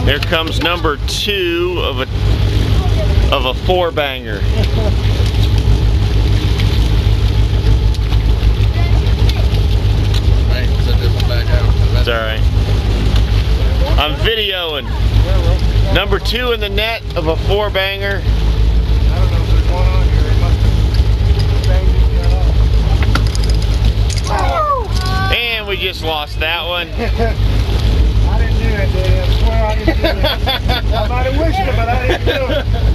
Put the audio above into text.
Here comes number 2 of a 4-banger. It's alright. I'm videoing. Number 2 in the net of a 4-banger. I don't know if there's one on here. It must have banged it. And we just lost that one. I didn't do it, dude. I swear I didn't do it. I might have wished it, but I didn't do it.